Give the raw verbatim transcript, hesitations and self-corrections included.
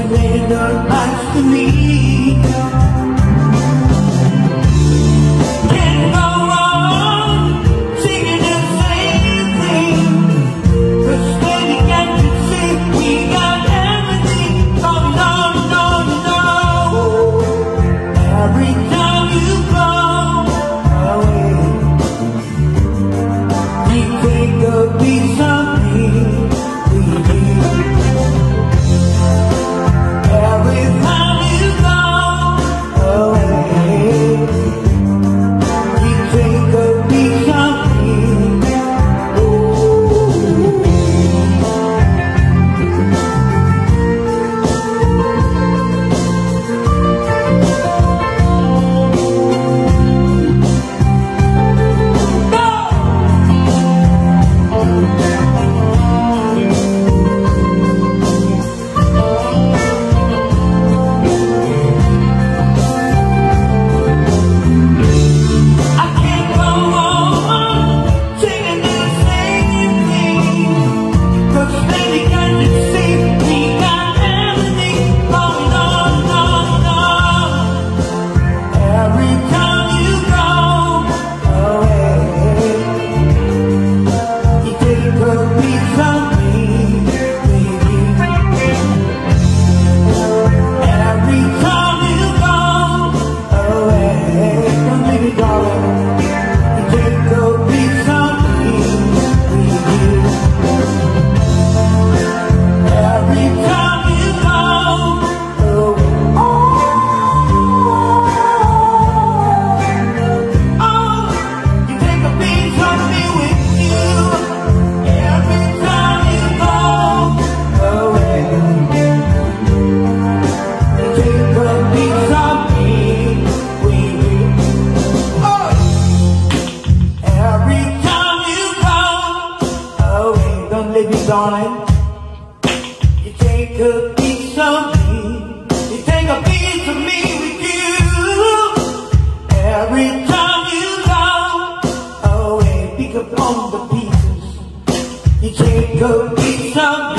surrender much to me. Can't go on singing the same thing, 'cause steady can't you see we got everything going on, on, on. Every time you go away, you take a piece of me with you. Every time you go away, you take a piece of me. Darling, you take a piece of me, you take a piece of me with you. Every time you go away, pick up on the pieces, you take a piece of me.